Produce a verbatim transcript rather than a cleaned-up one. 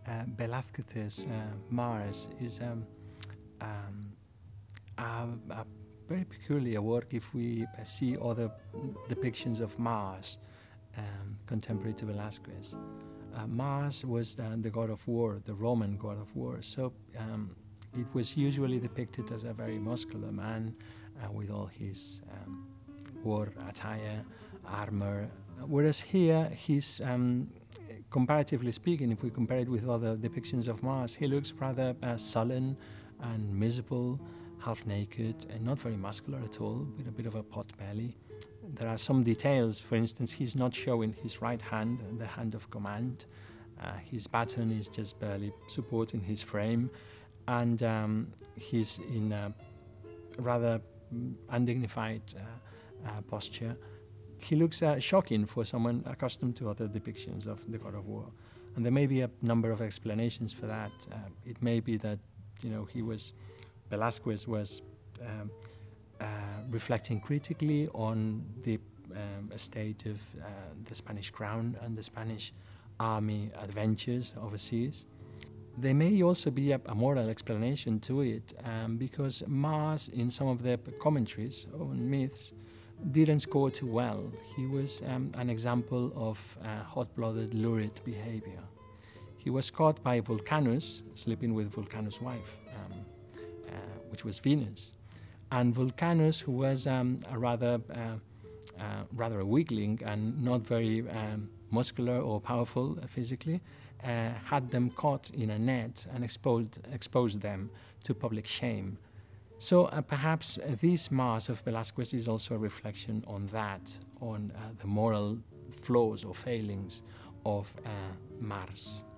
uh, Velázquez's uh, Mars is um, um, a, a very peculiar work if we see other depictions of Mars um, contemporary to Velázquez. Uh, Mars was uh, the god of war, the Roman god of war, so um, it was usually depicted as a very muscular man uh, with all his um, war attire, armor, whereas here he's, um, comparatively speaking, if we compare it with other depictions of Mars, he looks rather uh, sullen and miserable, half naked, and not very muscular at all, with a bit of a pot belly. There are some details. For instance, he's not showing his right hand, the hand of command. Uh, his baton is just barely supporting his frame, and um, he's in a rather undignified uh, uh, posture. He looks uh, shocking for someone accustomed to other depictions of the god of war. And there may be a number of explanations for that. Uh, it may be that, you know, he was, Velázquez was um, uh, reflecting critically on the um, state of uh, the Spanish crown and the Spanish army adventures overseas. There may also be a, a moral explanation to it, um, because Mars, in some of the commentaries on myths, didn't score too well. He was um, an example of uh, hot-blooded, lurid behavior. He was caught by Vulcanus, sleeping with Vulcanus' wife, um, uh, which was Venus. And Vulcanus, who was um, a rather, uh, uh, rather a weakling and not very um, muscular or powerful uh, physically, uh, had them caught in a net and exposed, exposed them to public shame. So uh, perhaps uh, this Mars of Velázquez is also a reflection on that, on uh, the moral flaws or failings of uh, Mars.